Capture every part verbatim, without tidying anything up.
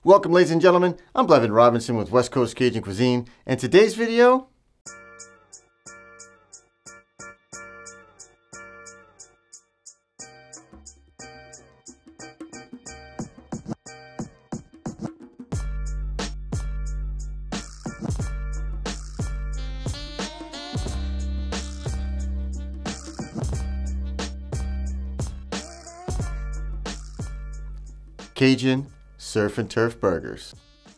Welcome, ladies and gentlemen. I'm Blevin Robinson with West Coast Cajun Cuisine, and today's video Cajun Surf and Turf Burgers.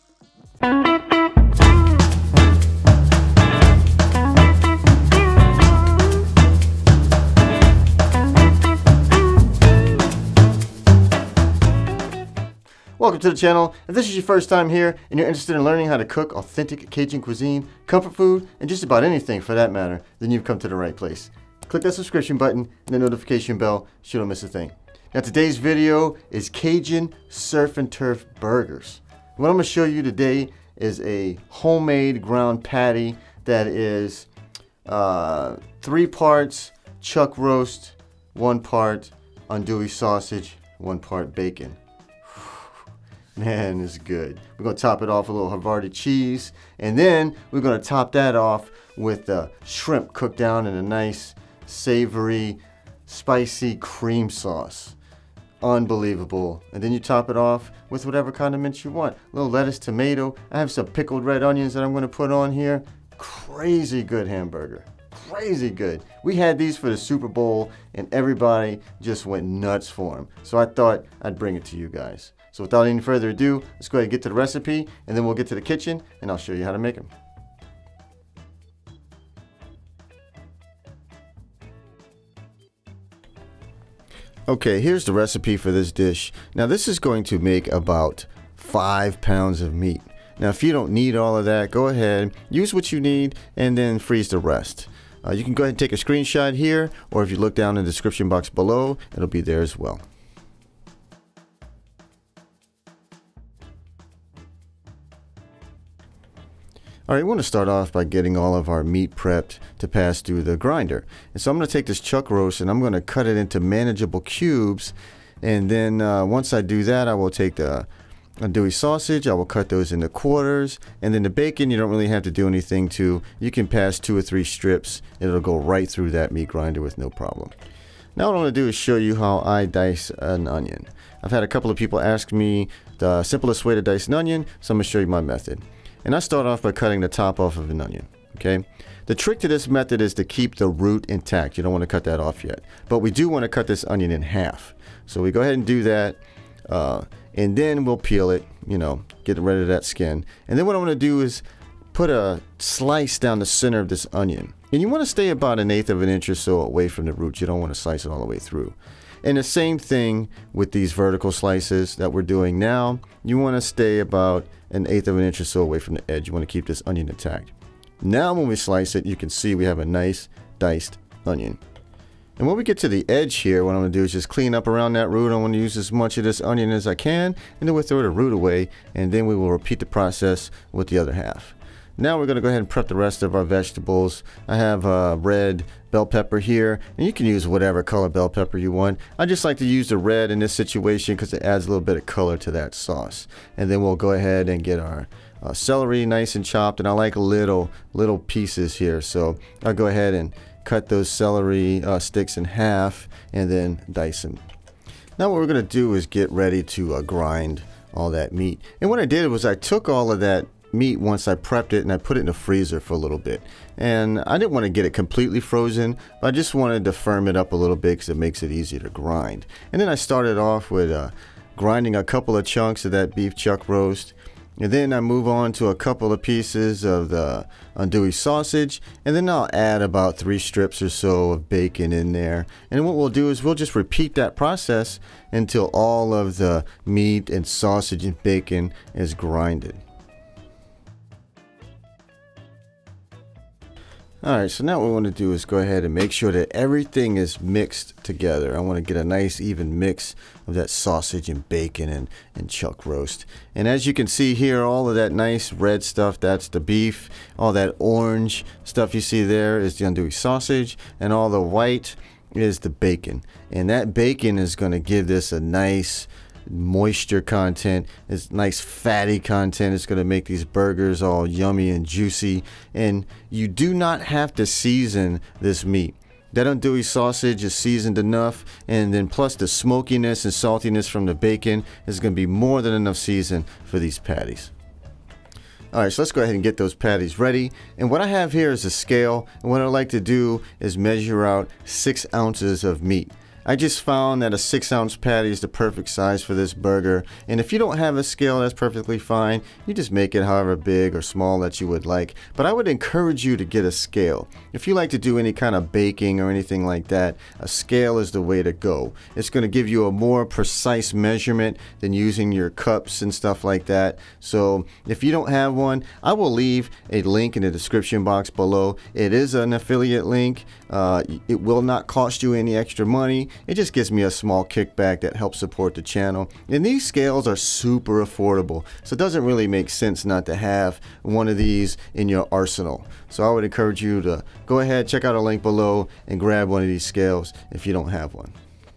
Welcome to the channel. If this is your first time here and you're interested in learning how to cook authentic Cajun cuisine, comfort food, and just about anything for that matter, then you've come to the right place. Click that subscription button and the notification bell so you don't miss a thing. Now today's video is Cajun Surf and Turf Burgers. What I'm going to show you today is a homemade ground patty that is uh, three parts chuck roast, one part andouille sausage, one part bacon. Man, it's good. We're going to top it off with a little Havarti cheese, and then we're going to top that off with uh, shrimp cooked down in a nice savory spicy cream sauce. Unbelievable. And then you top it off with whatever condiments you want. A little lettuce, tomato. I have some pickled red onions that I'm going to put on here. Crazy good hamburger. Crazy good. We had these for the Super Bowl and everybody just went nuts for them. So I thought I'd bring it to you guys. So without any further ado, let's go ahead and get to the recipe, and then we'll get to the kitchen and I'll show you how to make them. Okay, here's the recipe for this dish. Now this is going to make about five pounds of meat. Now if you don't need all of that, go ahead, use what you need, and then freeze the rest. Uh, you can go ahead and take a screenshot here, or if you look down in the description box below, it'll be there as well. Alright, we want to start off by getting all of our meat prepped to pass through the grinder. And so I'm going to take this chuck roast and I'm going to cut it into manageable cubes. And then uh, once I do that, I will take the andouille sausage, I will cut those into quarters. And then the bacon, you don't really have to do anything to. You can pass two or three strips. It'll go right through that meat grinder with no problem. Now what I'm going to do is show you how I dice an onion. I've had a couple of people ask me the simplest way to dice an onion, so I'm going to show you my method. And I start off by cutting the top off of an onion, okay? The trick to this method is to keep the root intact. You don't want to cut that off yet. But we do want to cut this onion in half. So we go ahead and do that, uh, and then we'll peel it, you know, get rid of that skin. And then what I'm going to do is put a slice down the center of this onion. And you want to stay about an eighth of an inch or so away from the roots. You don't want to slice it all the way through. And the same thing with these vertical slices that we're doing now. You want to stay about an eighth of an inch or so away from the edge. You want to keep this onion intact. Now when we slice it, you can see we have a nice diced onion. And when we get to the edge here, what I'm going to do is just clean up around that root. I want to use as much of this onion as I can, and then we'll throw the root away, and then we will repeat the process with the other half. Now we're going to go ahead and prep the rest of our vegetables. I have uh, red bell pepper here, and you can use whatever color bell pepper you want. I just like to use the red in this situation because it adds a little bit of color to that sauce. And then we'll go ahead and get our uh, celery nice and chopped, and I like little little pieces here, so I'll go ahead and cut those celery uh, sticks in half and then dice them. Now what we're going to do is get ready to uh, grind all that meat. And what I did was I took all of that meat once I prepped it and I put it in the freezer for a little bit, and I didn't want to get it completely frozen, but I just wanted to firm it up a little bit because it makes it easier to grind. And then I started off with uh, grinding a couple of chunks of that beef chuck roast, and then I move on to a couple of pieces of the andouille sausage, and then I'll add about three strips or so of bacon in there. And what we'll do is we'll just repeat that process until all of the meat and sausage and bacon is grinded. Alright, so now what we want to do is go ahead and make sure that everything is mixed together. I want to get a nice even mix of that sausage and bacon and, and chuck roast. And as you can see here, all of that nice red stuff, that's the beef. All that orange stuff you see there is the andouille sausage. And all the white is the bacon. And that bacon is going to give this a nice moisture content. It's nice fatty content. It's going to make these burgers all yummy and juicy. And you do not have to season this meat. That andouille sausage is seasoned enough, and then plus the smokiness and saltiness from the bacon is going to be more than enough season for these patties. Alright, so let's go ahead and get those patties ready. And what I have here is a scale, and what I like to do is measure out six ounces of meat. I just found that a six ounce patty is the perfect size for this burger, and if you don't have a scale, that's perfectly fine. You just make it however big or small that you would like, but I would encourage you to get a scale. If you like to do any kind of baking or anything like that, a scale is the way to go. It's going to give you a more precise measurement than using your cups and stuff like that. So if you don't have one, I will leave a link in the description box below. It is an affiliate link. Uh, it will not cost you any extra money. It just gives me a small kickback that helps support the channel. And these scales are super affordable, so it doesn't really make sense not to have one of these in your arsenal. So I would encourage you to go ahead, check out a link below, and grab one of these scales if you don't have one.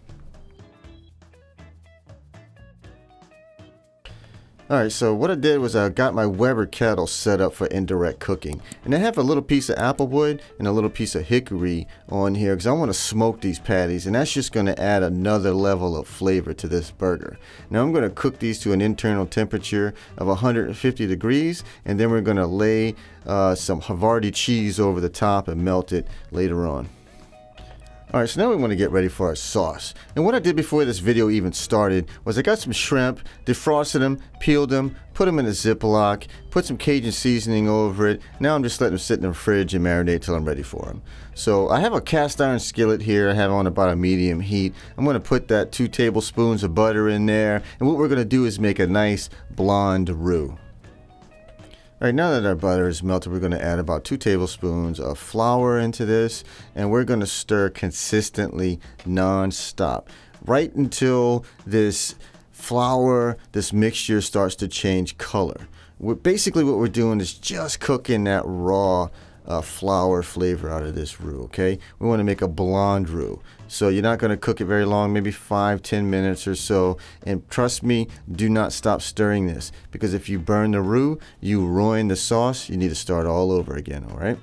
Alright, so what I did was I got my Weber kettle set up for indirect cooking. And I have a little piece of applewood and a little piece of hickory on here because I want to smoke these patties, and that's just going to add another level of flavor to this burger. Now I'm going to cook these to an internal temperature of one hundred fifty degrees, and then we're going to lay uh, some Havarti cheese over the top and melt it later on. Alright, so now we want to get ready for our sauce. And what I did before this video even started was I got some shrimp, defrosted them, peeled them, put them in a Ziploc, put some Cajun seasoning over it. Now I'm just letting them sit in the fridge and marinate till I'm ready for them. So I have a cast iron skillet here. I have on about a medium heat. I'm going to put that two tablespoons of butter in there. And what we're going to do is make a nice blonde roux. Alright, now that our butter is melted, we're going to add about two tablespoons of flour into this, and we're going to stir consistently non-stop right until this flour, this mixture starts to change color. We're, basically what we're doing is just cooking that raw uh, flour flavor out of this roux, okay? We want to make a blonde roux. So you're not going to cook it very long, maybe five, ten minutes or so. And trust me, do not stop stirring this, because if you burn the roux, you ruin the sauce. You need to start all over again, all right?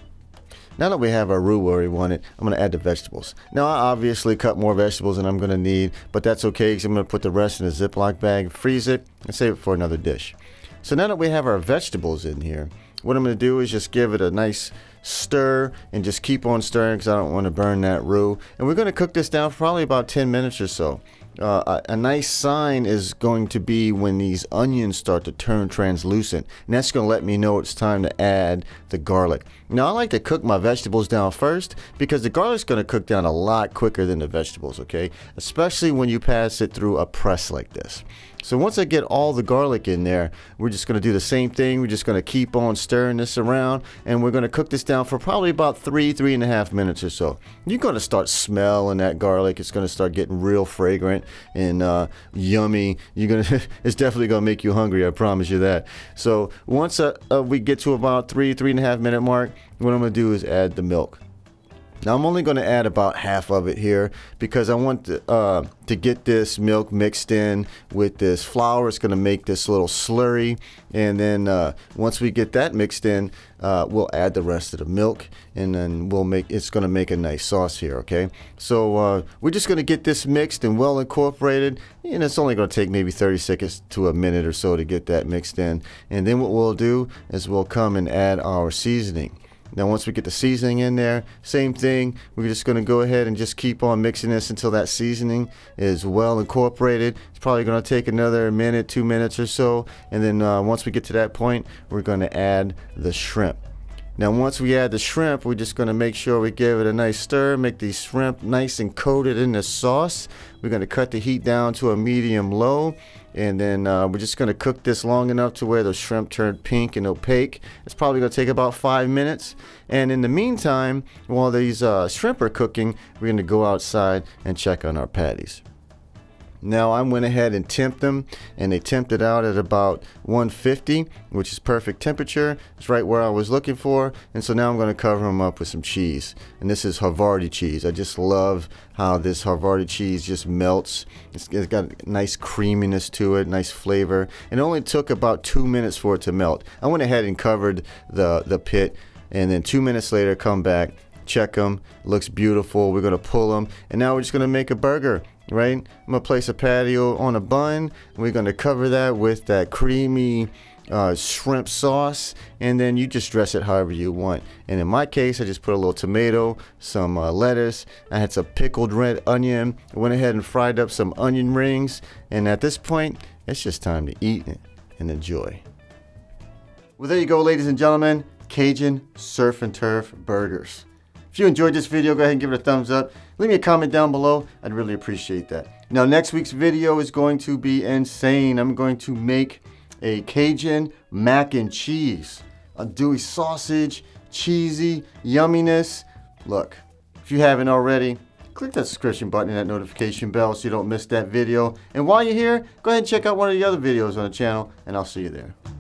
Now that we have our roux where we want it, I'm going to add the vegetables. Now I obviously cut more vegetables than I'm going to need, but that's okay because I'm going to put the rest in a Ziploc bag, freeze it, and save it for another dish. So now that we have our vegetables in here, what I'm going to do is just give it a nice stir and just keep on stirring because I don't want to burn that roux. And we're going to cook this down for probably about ten minutes or so. Uh, a, a nice sign is going to be when these onions start to turn translucent, and that's going to let me know it's time to add the garlic. Now I like to cook my vegetables down first because the garlic's going to cook down a lot quicker than the vegetables, okay? Especially when you pass it through a press like this. So once I get all the garlic in there, we're just going to do the same thing. We're just going to keep on stirring this around, and we're going to cook this down for probably about three, three and a half minutes or so. You're going to start smelling that garlic. It's going to start getting real fragrant and uh, yummy. You're going to, it's definitely going to make you hungry. I promise you that. So once uh, uh, we get to about three, three and a half minute mark, what I'm going to do is add the milk. Now I'm only going to add about half of it here because I want to, uh, to get this milk mixed in with this flour. It's going to make this little slurry, and then uh, once we get that mixed in, uh, we'll add the rest of the milk, and then we'll make it's going to make a nice sauce here. Okay, so uh, we're just going to get this mixed and well incorporated, and it's only going to take maybe thirty seconds to a minute or so to get that mixed in. And then what we'll do is we'll come and add our seasoning. Now once we get the seasoning in there, same thing, we're just going to go ahead and just keep on mixing this until that seasoning is well incorporated. It's probably going to take another minute, two minutes or so, and then uh, once we get to that point, we're going to add the shrimp. Now once we add the shrimp, we're just going to make sure we give it a nice stir, make these shrimp nice and coated in the sauce. We're going to cut the heat down to a medium low, and then uh, we're just going to cook this long enough to where the shrimp turn pink and opaque. It's probably going to take about five minutes. And in the meantime, while these uh, shrimp are cooking, we're going to go outside and check on our patties. Now I went ahead and temped them, and they temped it out at about one fifty, which is perfect temperature. It's right where I was looking for. And so now I'm going to cover them up with some cheese. And this is Havarti cheese. I just love how this Havarti cheese just melts. It's, it's got nice creaminess to it, nice flavor. And it only took about two minutes for it to melt. I went ahead and covered the, the pit, and then two minutes later come back, check them. Looks beautiful. We're going to pull them, and now we're just going to make a burger. Right? I'm gonna place a patio on a bun. We're gonna cover that with that creamy uh, shrimp sauce, and then you just dress it however you want. And in my case, I just put a little tomato, some uh, lettuce. I had some pickled red onion. I went ahead and fried up some onion rings, and at this point, it's just time to eat and enjoy. Well, there you go, ladies and gentlemen, Cajun Surf and Turf burgers. If you enjoyed this video, go ahead and give it a thumbs up. Leave me a comment down below. I'd really appreciate that. Now, next week's video is going to be insane. I'm going to make a Cajun mac and cheese. A Dewey sausage, cheesy, yumminess. Look, if you haven't already, click that subscription button and that notification bell so you don't miss that video. And while you're here, go ahead and check out one of the other videos on the channel, and I'll see you there.